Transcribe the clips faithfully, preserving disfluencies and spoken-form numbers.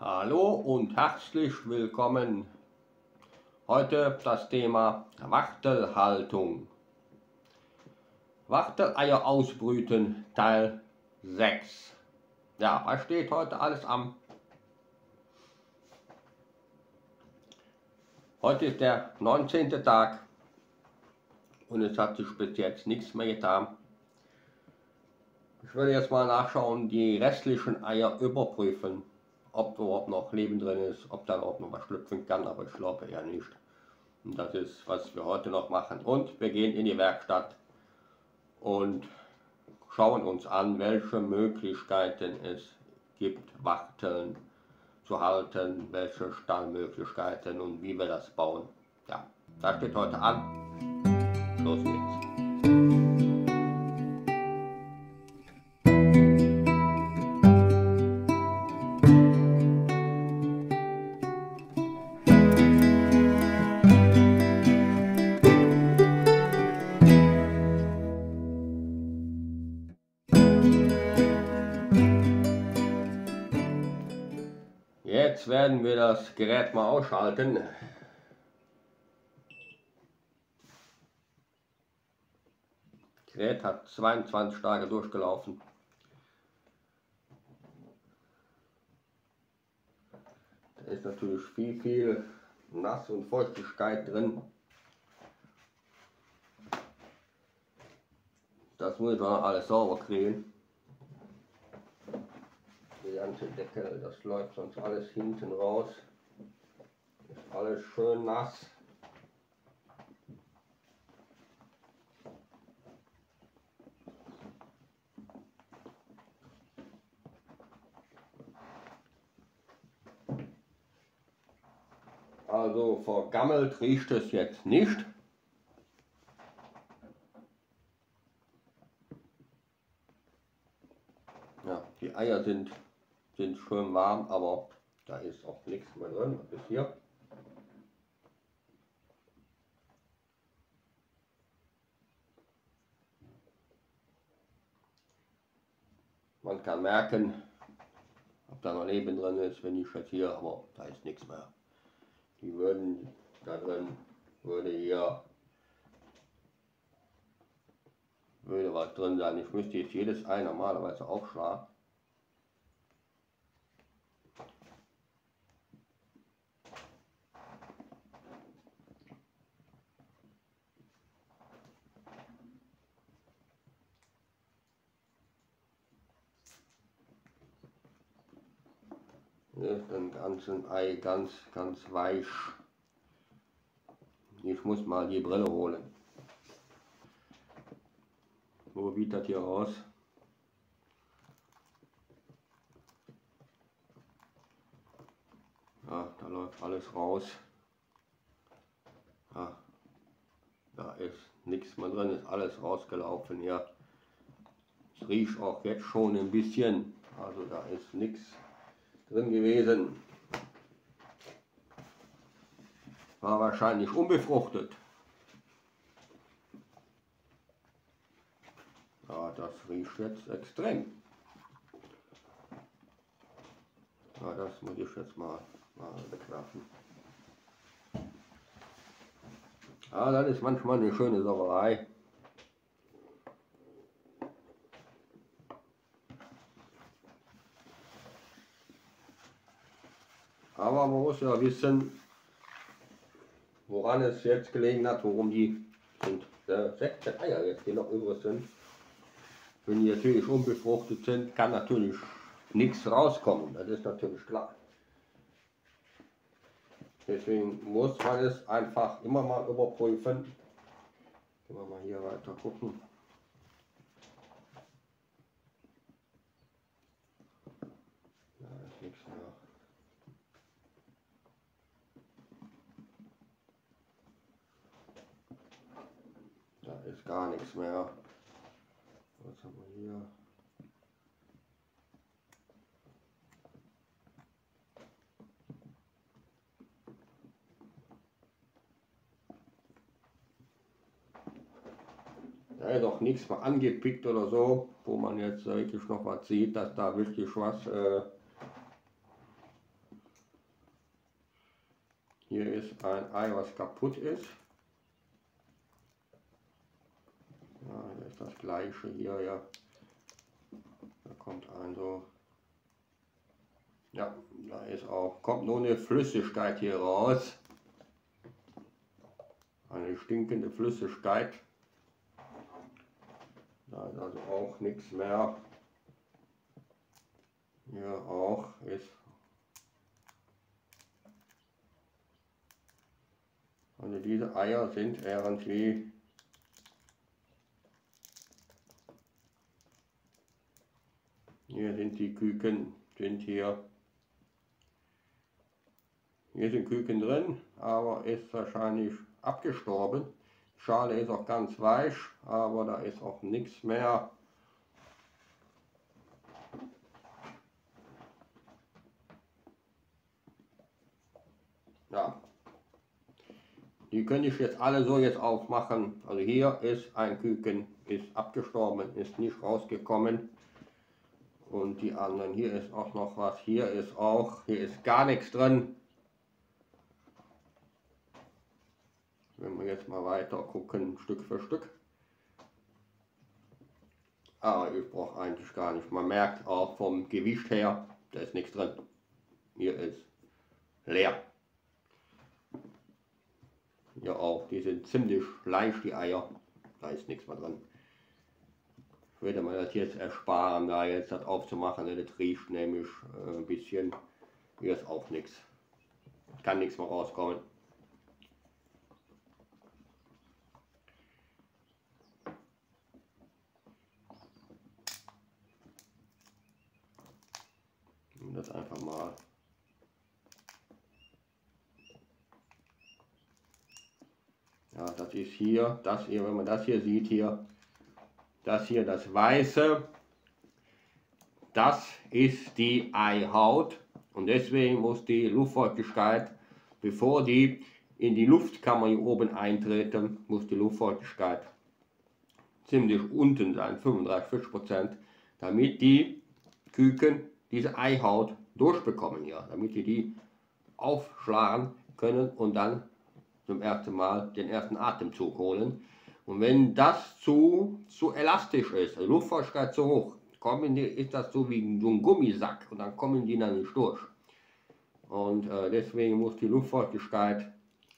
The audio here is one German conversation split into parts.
Hallo und herzlich willkommen. Heute das Thema Wachtelhaltung. Wachteleier ausbrüten Teil sechs. Ja, was steht heute alles am? Heute ist der neunzehnte Tag und es hat sich bis jetzt nichts mehr getan. Ich werde jetzt mal nachschauen, die restlichen Eier überprüfen, ob überhaupt noch Leben drin ist, ob da überhaupt noch was schlüpfen kann, aber ich glaube eher nicht. Und das ist, was wir heute noch machen. Und wir gehen in die Werkstatt und schauen uns an, welche Möglichkeiten es gibt, Wachteln zu halten, welche Stallmöglichkeiten und wie wir das bauen. Ja, das steht heute an. Los geht's. Jetzt werden wir das Gerät mal ausschalten. Das Gerät hat zweiundzwanzig Tage durchgelaufen. Da ist natürlich viel, viel Nass und Feuchtigkeit drin. Das muss ich noch alles sauber kriegen. Die ganze Deckel, das läuft sonst alles hinten raus. Ist alles schön nass. Also vergammelt riecht es jetzt nicht. Ja, die Eier sind sind schön warm, aber da ist auch nichts mehr drin, bis hier. Man kann merken, ob da noch Leben drin ist, wenn ich jetzt hier, aber da ist nichts mehr. Die würden da drin, würde hier, würde was drin sein. Ich müsste jetzt jedes Ei normalerweise aufschlagen. Ist ein ganzen Ei ganz, ganz weich. Ich muss mal die Brille holen. Wo sieht das hier aus? Ja, da läuft alles raus. Ja, da ist nichts mehr drin, ist alles rausgelaufen hier. Es riecht auch jetzt schon ein bisschen, also da ist nichts drin gewesen. War wahrscheinlich unbefruchtet. Ja, das riecht jetzt extrem. Ja, das muss ich jetzt mal, mal wegwerfen. Ja, das ist manchmal eine schöne Sauerei. Aber man muss ja wissen, woran es jetzt gelegen hat, worum die sind. sechzehn Eier jetzt, die noch übrig sind. Wenn die natürlich unbefruchtet sind, kann natürlich nichts rauskommen. Das ist natürlich klar. Deswegen muss man es einfach immer mal überprüfen. Gehen wir mal hier weiter gucken. Da ist nichts mehr. Da ist gar nichts mehr. Was haben wir hier? Da ist auch nichts mehr angepickt oder so, wo man jetzt wirklich noch was sieht, dass da wirklich was äh, Hier ist ein Ei, was kaputt ist. Ja, das ist das gleiche hier, ja. Da kommt ein so. Ja, da ist auch, kommt nur eine Flüssigkeit hier raus. Eine stinkende Flüssigkeit. Da ist also auch nichts mehr. Hier auch ist. Also diese Eier sind irgendwie hier sind die Küken, sind hier. Hier sind Küken drin, aber ist wahrscheinlich abgestorben. Die Schale ist auch ganz weich, aber da ist auch nichts mehr. Ja. Die könnte ich jetzt alle so jetzt aufmachen. Also hier ist ein Küken, ist abgestorben, ist nicht rausgekommen. Und die anderen, hier ist auch noch was, hier ist auch, hier ist gar nichts drin. Wenn wir jetzt mal weiter gucken, Stück für Stück. Aber ich brauche eigentlich gar nicht. Man merkt auch vom Gewicht her, da ist nichts drin. Hier ist leer. Hier auch, die sind ziemlich leicht, die Eier. Da ist nichts mehr drin. Ich würde mir das jetzt ersparen, da jetzt das aufzumachen. Das riecht nämlich äh, ein bisschen. Hier ist auch nichts. Kann nichts mehr rauskommen. Und das einfach mal. Ja, das ist hier, das hier, wenn man das hier sieht, hier, das hier, das Weiße, das ist die Eihaut und deswegen muss die Luftfeuchtigkeit, bevor die in die Luftkammer hier oben eintreten, muss die Luftfeuchtigkeit ziemlich unten sein, fünfunddreißig, vierzig Prozent, damit die Küken diese Eihaut durchbekommen hier, damit die die aufschlagen können und dann zum ersten Mal den ersten Atemzug holen. Und wenn das zu, zu elastisch ist, die Luftfeuchtigkeit zu hoch, kommen die, ist das so wie so ein Gummisack und dann kommen die dann nicht durch. Und äh, deswegen muss die Luftfeuchtigkeit,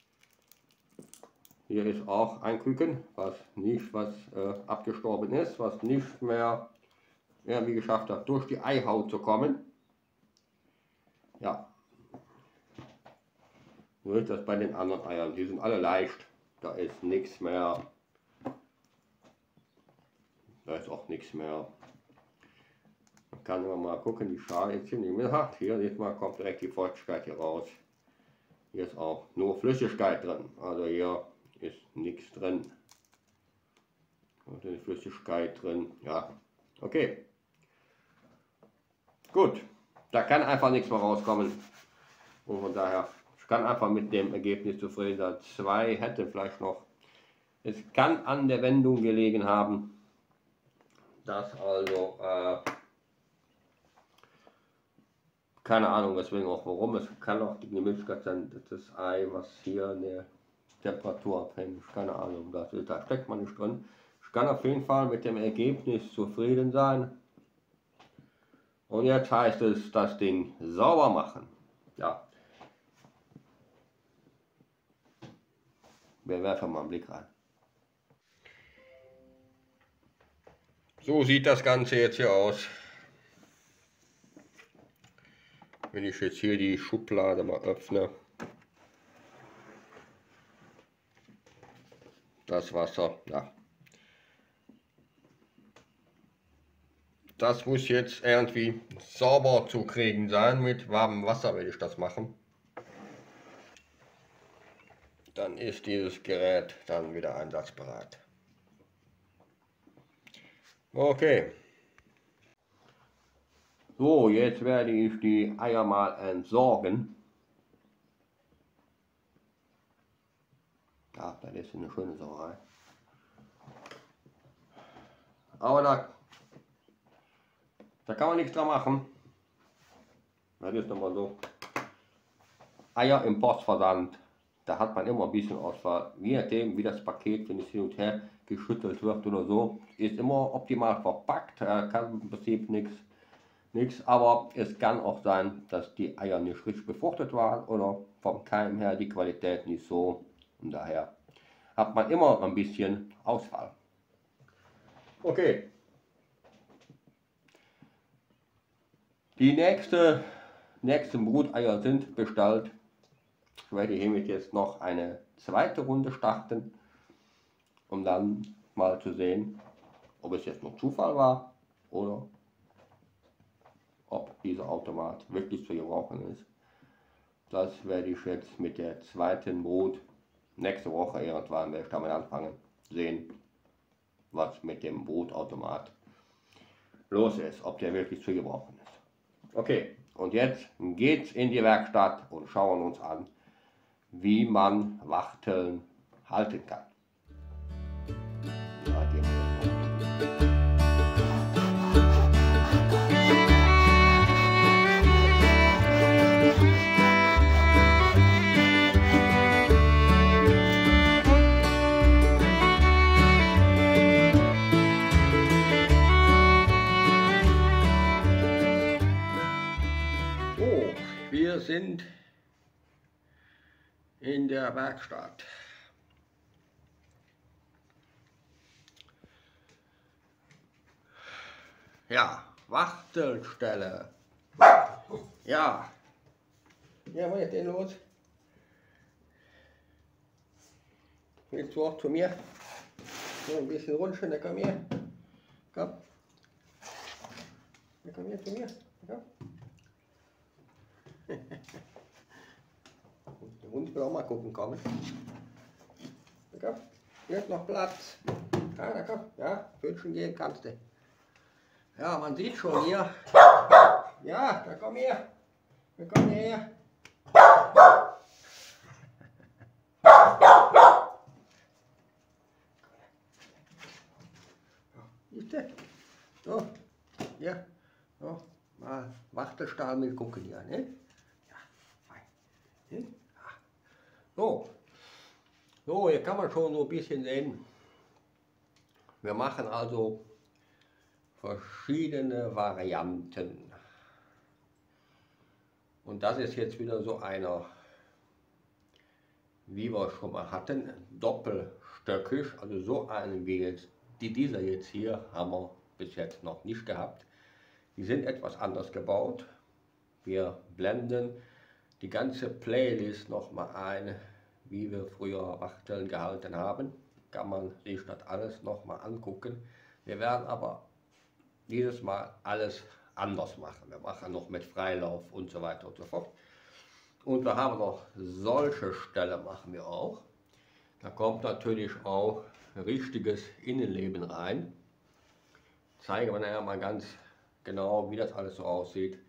hier ist auch ein Küken, was nicht, was äh, abgestorben ist, was nicht mehr irgendwie geschafft hat, durch die Eihaut zu kommen. Ja. So ist das bei den anderen Eiern. Die sind alle leicht. Da ist nichts mehr. Da ist auch nichts mehr. Man kann immer mal gucken, die Schale ist ziemlich mittig. Hier sieht man, kommt direkt die Feuchtigkeit hier raus. Hier ist auch nur Flüssigkeit drin. Also hier ist nichts drin. Und die Flüssigkeit drin. Ja, okay. Gut. Da kann einfach nichts mehr rauskommen. Und von daher. Ich kann einfach mit dem Ergebnis zufrieden sein. Zwei hätte vielleicht noch. Es kann an der Wendung gelegen haben, dass also, äh, keine Ahnung, deswegen auch warum. Es kann auch die Möglichkeit sein, dass das Ei, was hier eine Temperatur abhängt, keine Ahnung, das ist, da steckt man nicht drin. Ich kann auf jeden Fall mit dem Ergebnis zufrieden sein. Und jetzt heißt es, das Ding sauber machen. Ja. Wir werfen mal einen Blick rein. So sieht das Ganze jetzt hier aus. Wenn ich jetzt hier die Schublade mal öffne. Das Wasser, ja. Das muss jetzt irgendwie sauber zu kriegen sein. Mit warmem Wasser werde ich das machen. Dann ist dieses Gerät dann wieder einsatzbereit. Okay. So, jetzt werde ich die Eier mal entsorgen. Ja, das ist eine schöne Sauerei. Aber da, da kann man nichts dran machen. Das ist nochmal so. Eier im Postversand, da hat man immer ein bisschen Auswahl, je nachdem wie das Paket, wenn es hin und her geschüttelt wird oder so, ist immer optimal verpackt, äh, kann im Prinzip nichts, nichts, aber es kann auch sein, dass die Eier nicht richtig befruchtet waren oder vom Keim her die Qualität nicht so, und daher hat man immer ein bisschen Auswahl. Okay. Die nächste, nächsten Bruteier sind bestellt. Ich werde hiermit jetzt noch eine zweite Runde starten, um dann mal zu sehen, ob es jetzt nur Zufall war oder ob dieser Automat wirklich zu gebrauchen ist. Das werde ich jetzt mit der zweiten Brut nächste Woche irgendwann, werde ich damit anfangen, sehen, was mit dem Brutautomat los ist, ob der wirklich zu gebrauchen ist. Okay, und jetzt geht's in die Werkstatt und schauen uns an, wie man Wachteln halten kann. Ja, gehen wir so, wir sind in der Werkstatt. Ja, Wachtelstelle. Ja. Ja, was ist denn los? Willst du auch zu mir? So ein bisschen rutschen, dann komm her. Komm. Dann komm her zu mir. Komm. Der Hund will auch mal gucken kommen. Da komm. Hier ist noch Platz. Ja, da komm. Ja, Pfötchen gehen kannst du. Ja, man sieht schon hier. Ja, da komm her. Da komm her. Siehst du? So, hier. So, mal Wachtelstahl mit gucken hier, ne? Ja, fein. Ne? Ja. So. So, hier kann man schon so ein bisschen sehen. Wir machen also verschiedene Varianten. Und das ist jetzt wieder so einer, wie wir schon mal hatten, doppelstöckig, also so einen wie jetzt, die dieser jetzt hier haben wir bis jetzt noch nicht gehabt. Die sind etwas anders gebaut. Wir blenden die ganze Playlist noch mal ein, wie wir früher Wachteln gehalten haben. Kann man sich das alles noch mal angucken. Wir werden aber dieses Mal alles anders machen. Wir machen noch mit Freilauf und so weiter und so fort. Und wir haben noch solche Stellen machen wir auch. Da kommt natürlich auch richtiges Innenleben rein. Zeige wir nachher mal ganz genau, wie das alles so aussieht.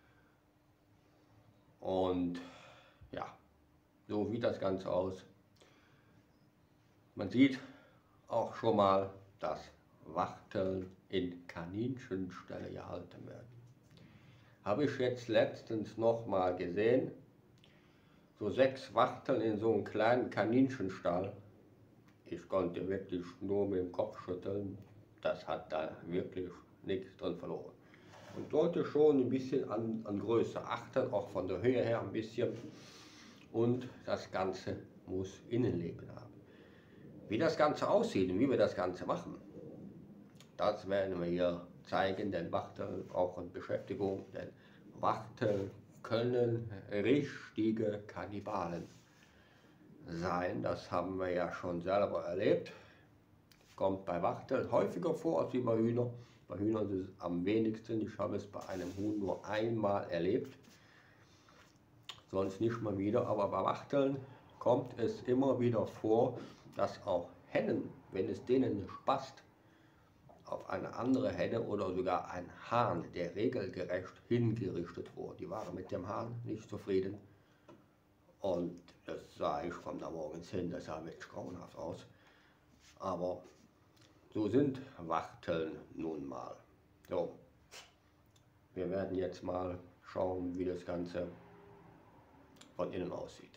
Und ja, so sieht das Ganze aus. Man sieht auch schon mal, dass Wachteln in Kaninchenställe gehalten werden. Habe ich jetzt letztens noch mal gesehen, so sechs Wachteln in so einem kleinen Kaninchenstall. Ich konnte wirklich nur mit dem Kopf schütteln, das hat da wirklich nichts drin verloren. Und sollte schon ein bisschen an, an Größe achten, auch von der Höhe her ein bisschen. Und das Ganze muss Innenleben haben. Wie das Ganze aussieht und wie wir das Ganze machen, das werden wir hier zeigen, denn Wachteln brauchen Beschäftigung, denn Wachteln können richtige Kannibalen sein. Das haben wir ja schon selber erlebt. Kommt bei Wachteln häufiger vor als wie bei Hühnern. Bei Hühnern ist es am wenigsten. Ich habe es bei einem Huhn nur einmal erlebt. Sonst nicht mal wieder. Aber bei Wachteln kommt es immer wieder vor, dass auch Hennen, wenn es denen nicht passt, auf eine andere Henne oder sogar ein Hahn, der regelgerecht hingerichtet wurde. Die waren mit dem Hahn nicht zufrieden. Und das sah ich von da morgens hin, das sah wirklich grauenhaft aus. Aber so sind Wachteln nun mal. So, wir werden jetzt mal schauen, wie das Ganze von innen aussieht.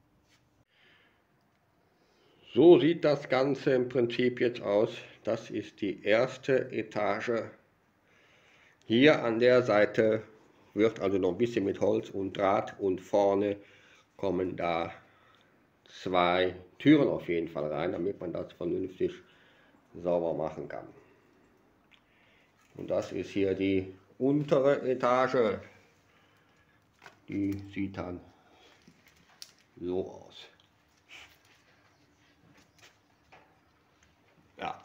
So sieht das Ganze im Prinzip jetzt aus. Das ist die erste Etage. Hier an der Seite wird also noch ein bisschen mit Holz und Draht und vorne kommen da zwei Türen auf jeden Fall rein, damit man das vernünftig sauber machen kann. Und das ist hier die untere Etage. Die sieht dann so aus. Ja.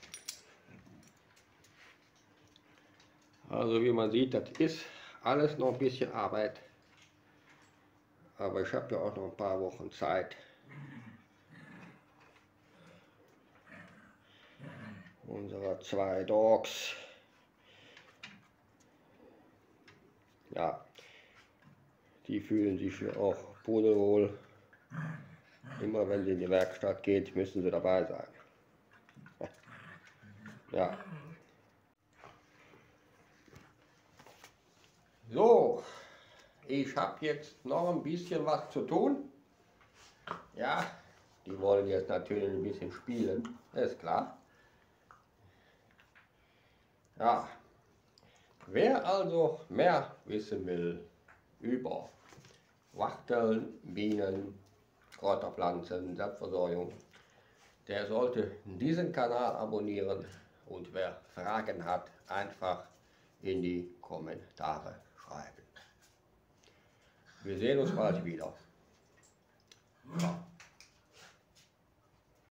Also wie man sieht, das ist alles noch ein bisschen Arbeit. Aber ich habe ja auch noch ein paar Wochen Zeit. Unsere zwei Dogs. Ja, die fühlen sich hier auch pudelwohl. Immer wenn sie in die Werkstatt geht, müssen sie dabei sein. Ja. So, ich habe jetzt noch ein bisschen was zu tun. Ja, die wollen jetzt natürlich ein bisschen spielen, ist klar. Ja, wer also mehr wissen will über Wachteln, Bienen, Kräuterpflanzen, Selbstversorgung, der sollte diesen Kanal abonnieren und wer Fragen hat, einfach in die Kommentare schreiben. Wir sehen uns bald wieder. Ja.